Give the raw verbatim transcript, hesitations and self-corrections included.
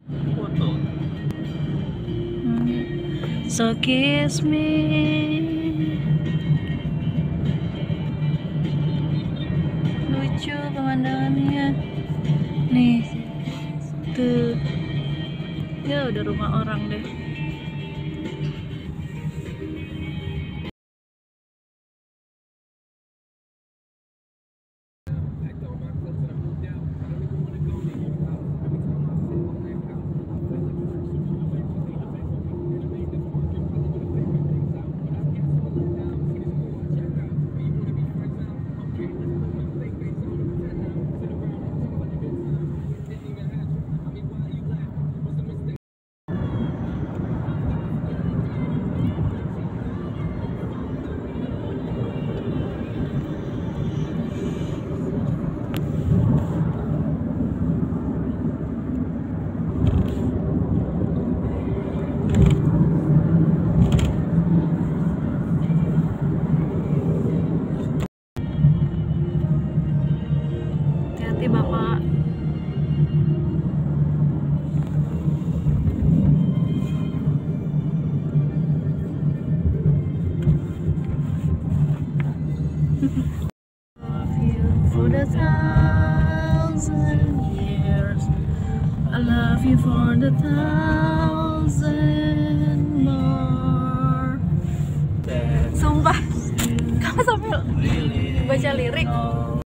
Foto. Hmm. So kiss me. Lucu pemandangannya. Nih, tuh. Ya udah rumah orang deh. Hati-hati Bapak. Love you for the thousand years. I love you for the thousand more. Sumpah, kamu sambil baca lirik.